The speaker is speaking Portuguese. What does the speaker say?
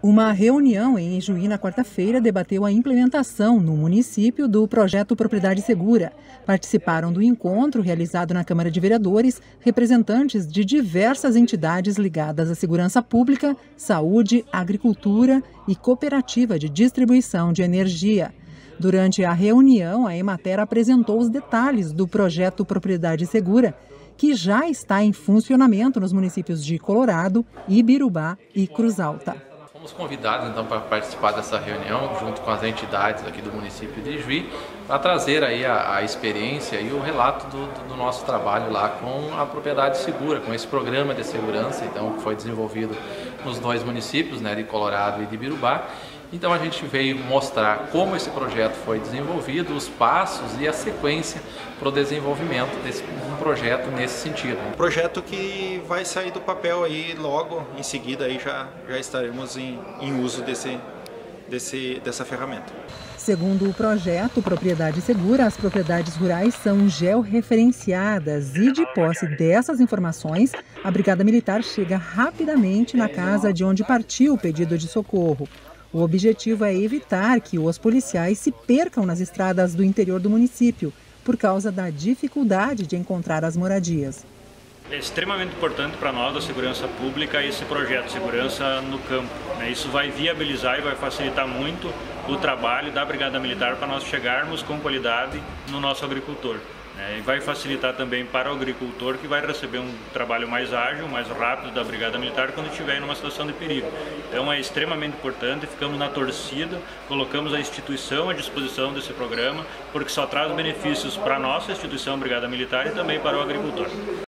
Uma reunião em Ijuí na quarta-feira debateu a implementação no município do projeto Propriedade Segura. Participaram do encontro realizado na Câmara de Vereadores representantes de diversas entidades ligadas à segurança pública, saúde, agricultura e cooperativa de distribuição de energia. Durante a reunião, a Emater apresentou os detalhes do projeto Propriedade Segura, que já está em funcionamento nos municípios de Colorado, Ibirubá e Cruz Alta. Fomos convidados então para participar dessa reunião junto com as entidades aqui do município de Ijuí para trazer aí a experiência e o relato do nosso trabalho lá com a propriedade segura, com esse programa de segurança então, que foi desenvolvido nos dois municípios, né, de Colorado e de Ibirubá. Então a gente veio mostrar como esse projeto foi desenvolvido, os passos e a sequência para o desenvolvimento desse projeto nesse sentido. Um projeto que vai sair do papel aí logo em seguida aí já estaremos em uso dessa ferramenta. Segundo o projeto Propriedade Segura, as propriedades rurais são georreferenciadas e, de posse dessas informações, a Brigada Militar chega rapidamente na casa de onde partiu o pedido de socorro. O objetivo é evitar que os policiais se percam nas estradas do interior do município, por causa da dificuldade de encontrar as moradias. É extremamente importante para nós, da segurança pública, esse projeto de segurança no campo. Isso vai viabilizar e vai facilitar muito o trabalho da Brigada Militar para nós chegarmos com qualidade no nosso agricultor. E vai facilitar também para o agricultor, que vai receber um trabalho mais ágil, mais rápido da Brigada Militar quando estiver em uma situação de perigo. Então é extremamente importante, ficamos na torcida, colocamos a instituição à disposição desse programa, porque só traz benefícios para a nossa instituição Brigada Militar e também para o agricultor.